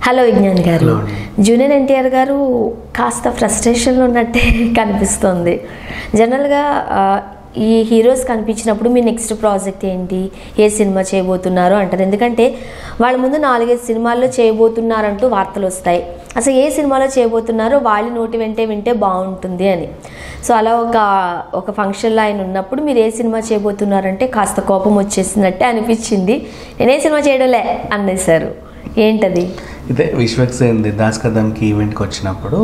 Hello Vignan గారు. Junior NTR గారు కాస్త ఫ్రస్ట్రేషన్లో ఉన్నట్టే కనిపిస్తుంది. జనరల్గా ఈ హీరోస్ కనిపించినప్పుడు మీ నెక్స్ట్ ప్రాజెక్ట్ ఏంటి, ఏ సినిమా చేయబోతున్నారు అంటారు. ఎందుకంటే వాళ్ళ ముందు 4-5 సినిమాల్లో చేయబోతున్నారంటూ వార్తలు వస్తాయి. అసలు ఏ సినిమాలో చేయబోతున్నారో వాళ్ళ నోటి వెంటే వింటే బాగుంటుంది అని. సో అలా ఒక ఫంక్షన్లో ఆయన ఉన్నప్పుడు మీరు ఏ సినిమా చేయబోతున్నారంటే కాస్త కోపం వచ్చేసినట్టే అనిపించింది. నేనే సినిమా చేయడంలే అనేసారు. ఏంటది? ఇదే విశ్వక్సేన్ దాస్కదంకి ఈవెంట్కి వచ్చినప్పుడు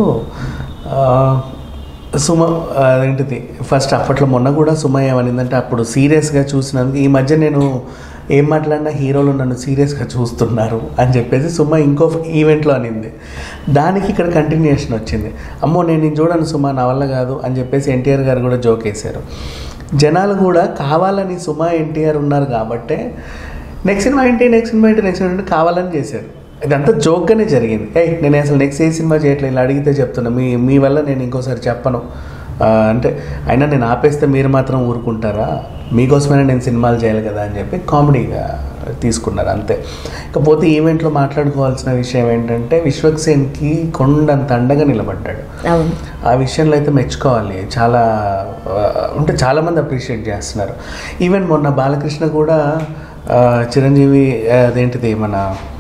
సుమ అదేంటిది ఫస్ట్ అప్పట్లో మొన్న కూడా సుమ ఏమనిందంటే అప్పుడు సీరియస్గా చూసినందుకు ఈ మధ్య నేను ఏం మాట్లాడినా హీరోలు నన్ను సీరియస్గా చూస్తున్నారు అని చెప్పేసి సుమ ఇంకో ఈవెంట్లో అనింది. దానికి ఇక్కడ కంటిన్యూషన్ వచ్చింది. అమ్మో నేను చూడను సుమ, నా వల్ల కాదు అని చెప్పేసి ఎన్టీఆర్ గారు కూడా జోక్ వేశారు. జనాలు కూడా కావాలని సుమ ఎన్టీఆర్ ఉన్నారు కాబట్టే నెక్స్ట్ సినిమా ఏంటి కావాలని చేశారు. ఇదంతా జోక్గానే జరిగింది. నేను అసలు నెక్స్ట్ ఏ సినిమా చేయట్లేదు, ఇలా అడిగితే చెప్తున్నా, మీ వల్ల నేను ఇంకోసారి చెప్పను అంటే అయినా నేను ఆపేస్తే మీరు మాత్రం ఊరుకుంటారా, మీకోసమైనా నేను సినిమాలు చేయాలి కదా అని చెప్పి కామెడీగా తీసుకున్నారు అంతే. ఇకపోతే ఈవెంట్లో మాట్లాడుకోవాల్సిన విషయం ఏంటంటే విశ్వక్సేన్కి కొండంత అండగా నిలబడ్డాడు. ఆ విషయంలో అయితే మెచ్చుకోవాలి. చాలామంది అప్రిషియేట్ చేస్తున్నారు. ఈవెన్ మొన్న బాలకృష్ణ కూడా చిరంజీవి అదేంటిది మన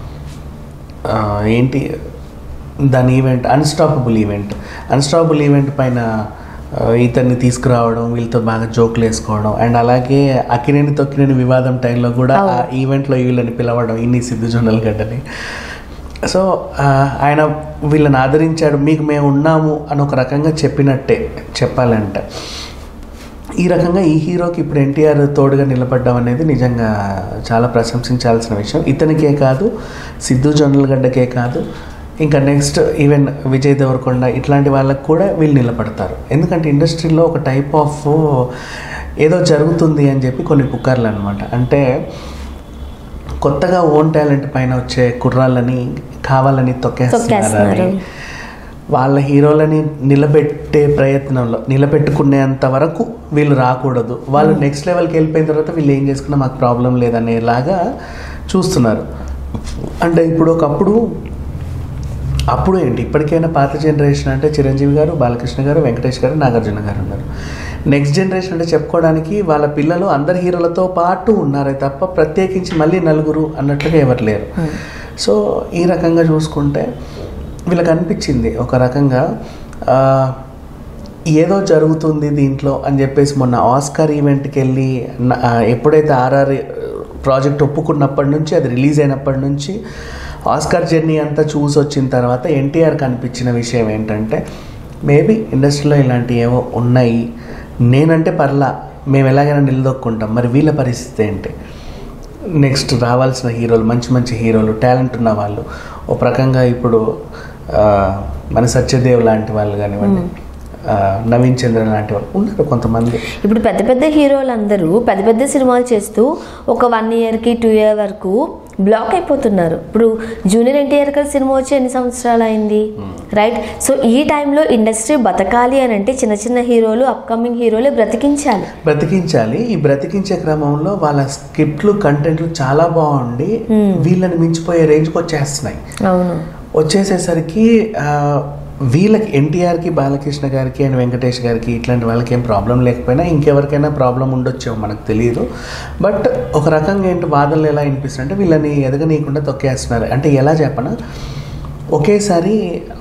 ఏంటి దాని ఈవెంట్ అన్స్టాపబుల్ ఈవెంట్ పైన ఇతన్ని తీసుకురావడం, వీళ్ళతో బాగా జోకులు వేసుకోవడం, అండ్ అలాగే అక్కినేని తొక్కినేని వివాదం టైంలో కూడా ఆ ఈవెంట్లో వీళ్ళని పిలవడం, ఇన్ని సిద్ధు జొన్నలగడ్డని. సో ఆయన వీళ్ళని ఆదరించాడు, మీకు మేము ఉన్నాము అని ఒక రకంగా చెప్పినట్టే చెప్పాలంటే. ఈ రకంగా ఈ హీరోకి ఇప్పుడు ఎన్టీఆర్ తోడుగా నిలబడ్డం అనేది నిజంగా చాలా ప్రశంసించాల్సిన విషయం. ఇతనికే కాదు, సిద్ధు జొన్నలగడ్డకే కాదు, ఇంకా నెక్స్ట్ ఈవెన్ విజయ్ దేవరకొండ ఇట్లాంటి వాళ్ళకు కూడా వీళ్ళు నిలబడతారు. ఎందుకంటే ఇండస్ట్రీలో ఒక టైప్ ఆఫ్ ఏదో జరుగుతుంది అని చెప్పి కొన్ని పుకార్లు అనమాట. అంటే కొత్తగా ఓన్ టాలెంట్ పైన వచ్చే కుర్రాళ్ళని కావాలని తొక్కేస్తున్నారని, వాళ్ళ హీరోలని నిలబెట్టే ప్రయత్నంలో నిలబెట్టుకునేంత వరకు వీళ్ళు రాకూడదు, వాళ్ళు నెక్స్ట్ లెవెల్కి వెళ్ళిపోయిన తర్వాత వీళ్ళు ఏం చేసుకున్నా మాకు ప్రాబ్లం లేదనేలాగా చూస్తున్నారు. అంటే ఇప్పుడు ఒకప్పుడు అప్పుడు ఏంటి, ఇప్పటికైనా పాత జనరేషన్ అంటే చిరంజీవి గారు, బాలకృష్ణ గారు, వెంకటేష్ గారు, నాగార్జున గారు ఉన్నారు. నెక్స్ట్ జనరేషన్ అంటే చెప్పుకోవడానికి వాళ్ళ పిల్లలు అందరి హీరోలతో పాటు ఉన్నారే తప్ప ప్రత్యేకించి మళ్ళీ నలుగురు అన్నట్లుగా ఎవరు లేరు. సో ఈ రకంగా చూసుకుంటే వీళ్ళకి అనిపించింది ఒక రకంగా ఏదో జరుగుతుంది దీంట్లో అని చెప్పేసి. మొన్న ఆస్కార్ ఈవెంట్కి వెళ్ళి ఎప్పుడైతే ఆర్ఆర్ ప్రాజెక్ట్ ఒప్పుకున్నప్పటి నుంచి, అది రిలీజ్ అయినప్పటి నుంచి ఆస్కార్ జర్నీ అంతా చూసి వచ్చిన తర్వాత ఎన్టీఆర్కి అనిపించిన విషయం ఏంటంటే మేబీ ఇండస్ట్రీలో ఇలాంటివి ఏవో ఉన్నాయి, నేనంటే పర్లా మేము ఎలాగైనా నిలదొక్కుంటాం, మరి వీళ్ళ పరిస్థితి ఏంటి, నెక్స్ట్ రావాల్సిన హీరోలు మంచి మంచి హీరోలు, టాలెంట్ ఉన్న వాళ్ళు, ఒక రకంగా ఇప్పుడు మన సత్యదేవ్ లాంటి వాళ్ళు కానివ్వండి, నవీన్ చంద్ర లాంటి వాళ్ళు ఉన్నారు కొంతమంది. ఇప్పుడు పెద్ద పెద్ద హీరోలు అందరూ పెద్ద పెద్ద సినిమాలు చేస్తూ ఒక 1 yearకి 2 year వరకు బ్లాక్ అయిపోతున్నారు. ఇప్పుడు జూనియర్ ఎన్టీఆర్ గారి సినిమా వచ్చి ఎన్ని సంవత్సరాలు అయింది, రైట్? సో ఈ టైంలో ఇండస్ట్రీ బతకాలి అని అంటే చిన్న చిన్న హీరోలు, అప్కమింగ్ హీరోలు బ్రతికించాలి. ఈ బ్రతికించే క్రమంలో వాళ్ళ స్క్రిప్ట్లు, కంటెంట్లు చాలా బాగుండి వీళ్ళని మించిపోయే రేంజ్కి వచ్చేస్తున్నాయి. అవును, వచ్చేసేసరికి వీళ్ళకి ఎన్టీఆర్కి, బాలకృష్ణ గారికి అండ్ వెంకటేష్ గారికి ఇట్లాంటి వాళ్ళకి ఏం ప్రాబ్లం లేకపోయినా ఇంకెవరికైనా ప్రాబ్లం ఉండొచ్చేమో మనకు తెలియదు. బట్ ఒక రకంగా ఏంటి వాదనలు ఎలా వినిపిస్తుంది అంటే వీళ్ళని ఎదగనీయకుండా తొక్కేస్తున్నారు. అంటే ఎలా చెప్పనా, ఒకేసారి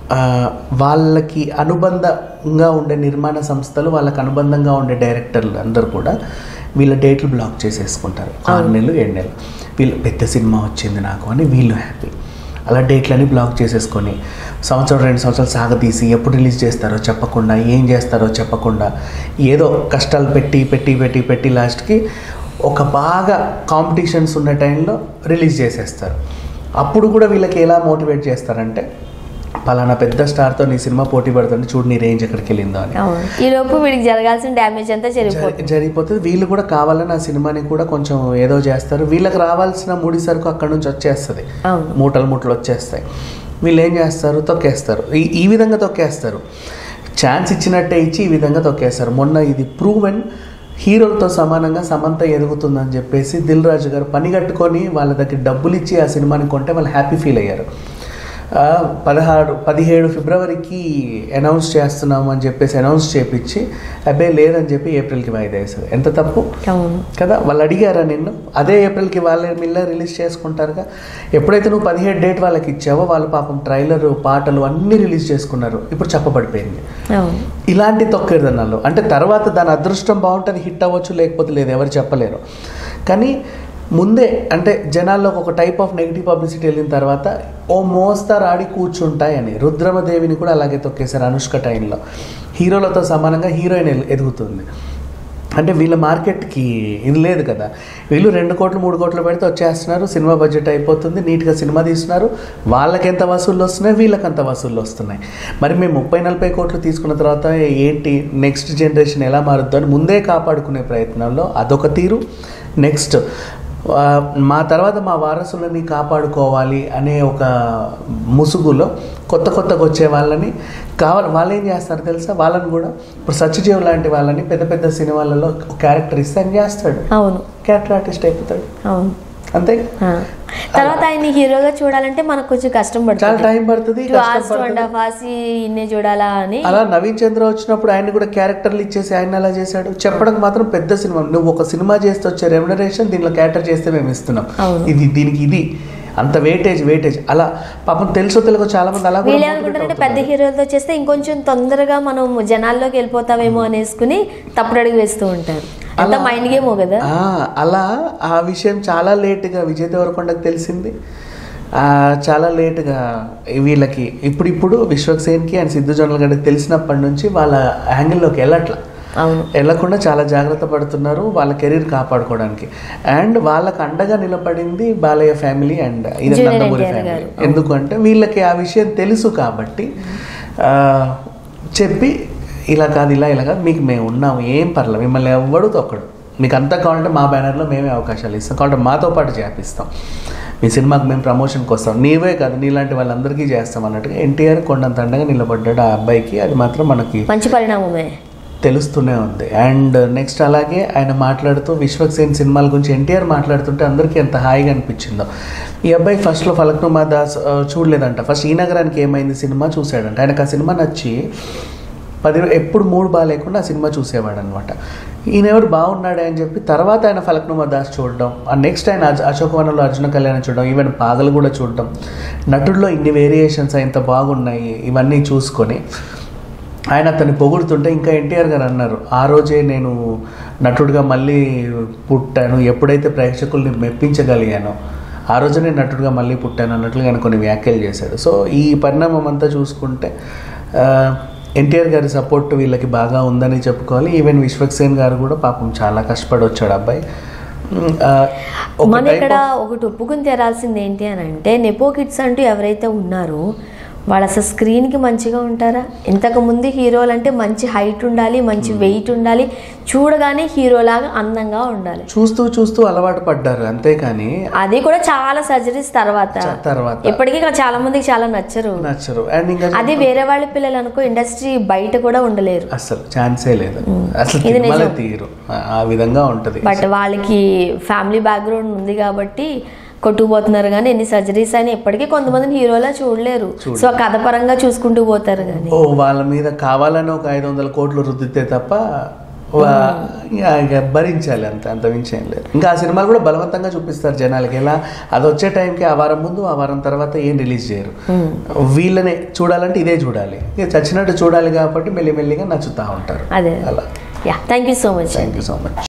వాళ్ళకి అనుబంధంగా ఉండే నిర్మాణ సంస్థలు, వాళ్ళకి అనుబంధంగా ఉండే డైరెక్టర్లు అందరూ కూడా వీళ్ళ డేట్లు బ్లాక్ చేసేసుకుంటారు. 6 నెలలు 7 నెలలు వీళ్ళు పెద్ద సినిమా వచ్చింది నాకు అని వీళ్ళు హ్యాపీ. అలా డేట్లని బ్లాక్ చేసేసుకొని 1-2 సంవత్సరాలు సాగతీసి ఎప్పుడు రిలీజ్ చేస్తారో చెప్పకుండా, ఏం చేస్తారో చెప్పకుండా, ఏదో కష్టాలు పెట్టి లాస్ట్కి ఒక బాగా కాంపిటీషన్స్ ఉన్న టైంలో రిలీజ్ చేసేస్తారు. అప్పుడు కూడా వీళ్ళకి ఎలా మోటివేట్ చేస్తారంటే పలానా పెద్ద స్టార్తో నీ సినిమా పోటీ పడుతుంది, చూడు నీ రేంజ్ ఎక్కడికి వెళ్ళిందో అని. ఈలోపు వీడికి జరగాల్సిన డ్యామేజ్ అంతా జరిగిపోతుంది. వీళ్ళు కూడా కావాలని ఆ సినిమాని కూడా కొంచెం ఏదో చేస్తారు. వీళ్ళకి రావాల్సిన ముడి సరుకు అక్కడ నుంచి వచ్చేస్తుంది, మూటలు వచ్చేస్తాయి. వీళ్ళు ఏం చేస్తారు, తొక్కేస్తారు. ఈ విధంగా తొక్కేస్తారు, ఛాన్స్ ఇచ్చినట్టే ఇచ్చి ఈ విధంగా తొక్కేస్తారు. మొన్న ఇది ప్రూవెన్ హీరోలతో సమానంగా సమంత ఎదుగుతుందని చెప్పేసి దిల్ రాజు గారు పని కట్టుకొని వాళ్ళ దగ్గర డబ్బులు ఇచ్చి ఆ సినిమాని కొంటే వాళ్ళు హ్యాపీ ఫీల్ అయ్యారు. 17 ఫిబ్రవరికి అనౌన్స్ చేస్తున్నాము అని చెప్పేసి అనౌన్స్ చేపించి అబ్బాయి లేదని చెప్పి ఏప్రిల్కి వాయిదా వేశారు. ఎంత తప్పు కదా. వాళ్ళు అడిగారా నిన్ను? అదే ఏప్రిల్కి వాళ్ళే మిల్ల రిలీజ్ చేసుకుంటారుగా. ఎప్పుడైతే నువ్వు 17 డేట్ వాళ్ళకి ఇచ్చావో వాళ్ళు పాపం ట్రైలర్ పాటలు అన్నీ రిలీజ్ చేసుకున్నారు. ఇప్పుడు చెప్పబడిపోయింది. ఇలాంటి తొక్కేదన్నాళ్ళు అంటే తర్వాత దాని అదృష్టం బాగుంటుంది, హిట్ అవ్వచ్చు, లేకపోతే లేదు, ఎవరు చెప్పలేరు. కానీ ముందే అంటే జనాల్లోకి ఒక టైప్ ఆఫ్ నెగిటివ్ పబ్లిసిటీ వెళ్ళిన తర్వాత ఓ మోస్తారు ఆడి కూర్చుంటాయని రుద్రమదేవిని కూడా అలాగే తొక్కేశారు. అనుష్క టైంలో హీరోలతో సమానంగా హీరోయిన్ ఎదుగుతుంది అంటే వీళ్ళ మార్కెట్కి ఇది లేదు కదా. వీళ్ళు 2 కోట్లు 3 కోట్లు పెడితే వచ్చేస్తున్నారు, సినిమా బడ్జెట్ అయిపోతుంది, నీట్గా సినిమా తీస్తున్నారు, వాళ్ళకి ఎంత వసూళ్ళు వస్తున్నాయి, వీళ్ళకి అంత వసూళ్ళు వస్తున్నాయి. మరి మేము 30-40 కోట్లు తీసుకున్న తర్వాత ఏంటి నెక్స్ట్ జనరేషన్ ఎలా మారుద్దో అని ముందే కాపాడుకునే ప్రయత్నంలో అదొక తీరు. నెక్స్ట్ మా తర్వాత మా వారసులని కాపాడుకోవాలి అనే ఒక ముసుగులో కొత్తగా వచ్చే వాళ్ళని వాళ్ళు ఏం చేస్తారు తెలుసా, వాళ్ళని కూడా ఇప్పుడు సత్యజీవ్ లాంటి వాళ్ళని పెద్ద సినిమాలలో క్యారెక్టర్ ఇస్తే అని చేస్తాడు. అవును, క్యారెక్టర్ ఆర్టిస్ట్ అయిపోతాడు. అవును, అంతే. తర్వాత ఆయన హీరోగా చూడాలంటే మనకు కొంచెం కష్టం పడుతుంది, చాలా టైం పడుతుంది, ఇన్నే చూడాలా అని. అలా నవీన్ చంద్ర వచ్చినప్పుడు ఆయన కూడా క్యారెక్టర్లు ఇచ్చేసి ఆయన అలా చేశాడు. చెప్పడం మాత్రం పెద్ద సినిమా, నువ్వు ఒక సినిమా చేస్తే వచ్చే రెమ్యునరేషన్ దీనిలో క్యారెక్టర్ చేస్తే మేము ఇస్తున్నాం, దీనికి ఇది అంత వెయిటేజ్ అలా పాపం తెలుసో తెలుగు చాలా మంది అలా అనుకుంటారంటే పెద్ద హీరోలతో చేస్తే ఇంకొంచెం తొందరగా మనం జనాల్లోకి వెళ్ళిపోతామేమో అనేసుకుని తప్పుడు అడుగు వేస్తూ ఉంటారు. అంత మైండ్ గేమ్ కదా. అలా ఆ విషయం చాలా లేటుగా విజయ్ దేవరకొండకు తెలిసింది, చాలా లేటుగా వీళ్ళకి ఇప్పుడు విశ్వక్సేన్కి అండ్ సిద్ధు జొన్నల్ గడ్డకి తెలిసినప్పటి నుంచి వాళ్ళ యాంగిల్లోకి వెళ్ళకుండా చాలా జాగ్రత్త పడుతున్నారు వాళ్ళ కెరీర్ కాపాడుకోవడానికి. అండ్ వాళ్ళకి అండగా నిలబడింది బాలయ్య ఫ్యామిలీ అండ్ ఇది నందమూరి ఫ్యామిలీ. ఎందుకంటే వీళ్ళకి ఆ విషయం తెలుసు కాబట్టి చెప్పి ఇలా కాదు మీకు మేము ఉన్నాము, ఏం పర్లేదు, మిమ్మల్ని ఎవ్వడు తొక్కడు, మీకు అంతా కావాలంటే మా బ్యానర్లో మేమే అవకాశాలు ఇస్తాం, కావాలంటే మాతో పాటు చేపిస్తాం, మీ సినిమాకి మేము ప్రమోషన్కి వస్తాం, నీవే కాదు నీలాంటి వాళ్ళందరికీ చేస్తాం అన్నట్టుగా ఎన్టీఆర్ కొండంత అండగా నిలబడ్డాడు ఆ అబ్బాయికి. అది మాత్రం మనకి మంచి పరిణామమే తెలుస్తూనే ఉంది. అండ్ నెక్స్ట్ అలాగే ఆయన మాట్లాడుతూ విశ్వక్సేన్ సినిమాల గురించి ఎన్టీఆర్ మాట్లాడుతుంటే అందరికీ ఎంత హాయిగా అనిపించిందో. ఈ అబ్బాయి ఫస్ట్లో ఫలక్నుమా దాస్ చూడలేదంట, ఫస్ట్ ఈ నగరానికి ఏమైంది సినిమా చూశాడంట. ఆయనకు ఆ సినిమా నచ్చి ఎప్పుడు మూడు బాగాలేకుండా ఆ సినిమా చూసేవాడు అనమాట. ఈయన ఎవరు బాగున్నాడే అని చెప్పి తర్వాత ఆయన ఫలక్నుమా దాస్ చూడడం, నెక్స్ట్ ఆయన అశోకవనంలో అర్జున కళ్యాణ్ చూడడం, ఈవెన్ పాగలు కూడా చూడడం, నటుల్లో ఇన్ని వేరియేషన్స్ ఇంత బాగున్నాయి ఇవన్నీ చూసుకొని ఆయన అతన్ని పొగుడుతుంటే ఇంకా ఎన్టీఆర్ గారు అన్నారు, ఆ రోజే నేను నటుడిగా మళ్ళీ పుట్టాను, ఎప్పుడైతే ప్రేక్షకుల్ని మెప్పించగలిగానో ఆ రోజు నేను నటుడిగా మళ్ళీ పుట్టాను అన్నట్లుగా ఆయన కొన్ని వ్యాఖ్యలు చేశాడు. సో ఈ పరిణామం అంతా చూసుకుంటే ఎన్టీఆర్ గారి సపోర్ట్ వీళ్ళకి బాగా ఉందని చెప్పుకోవాలి. ఈవెన్ విశ్వక్సేన్ గారు కూడా పాపం చాలా కష్టపడి వచ్చాడు అబ్బాయి. మన ఇక్కడ ఒకటి ఒప్పుకుని తెరాల్సింది ఏంటి అని అంటే, నెపో కిడ్స్ అంటూ ఎవరైతే ఉన్నారో వాళ్ళు అసలు స్క్రీన్కి మంచిగా ఉంటారా? ఇంతకుముందు హీరోలు అంటే మంచి హైట్ ఉండాలి, మంచి వెయిట్ ఉండాలి, చూడగానే హీరోలాగా అందంగా ఉండాలి, చూస్తూ అలవాటు పడ్డారు అంతేకాని అది కూడా చాలా సర్జరీస్ తర్వాత ఇప్పటికీ చాలా మందికి చాలా నచ్చరు. అండ్ ఇంకా అది వేరే వాళ్ళ పిల్లలు అనుకో ఇండస్ట్రీ బయట కూడా ఉండలేరు, అసలు ఛాన్సే లేదు, అసలు తీరు ఆ విధంగా ఉంటది. బట్ వాళ్ళకి ఫ్యామిలీ బ్యాక్గ్రౌండ్ ఉంది కాబట్టి కొట్టుకుపోతున్నారు. కానీ ఎన్ని సర్జరీస్ అయినా ఎప్పటికీ కొంతమందిని హీరోలా చూడలేరు. సో కథ పరంగా చూసుకుంటూ పోతారు. కానీ వాళ్ళ మీద కావాలని ఒక 500 కోట్లు రుద్దితే తప్ప భరించాలి, అంత మించేం లేదు. ఇంకా ఆ సినిమాలు కూడా బలవంతంగా చూపిస్తారు జనాలకి. ఎలా అది వచ్చే టైంకి ఆ వారం ముందు ఆ వారం తర్వాత ఏం రిలీజ్ చేయరు. వీళ్ళనే చూడాలంటే ఇదే చూడాలి, చచ్చినట్టు చూడాలి కాబట్టి మెల్లిమెల్లిగా నచ్చుతూ ఉంటారు. అదే అలా. Thank you so much.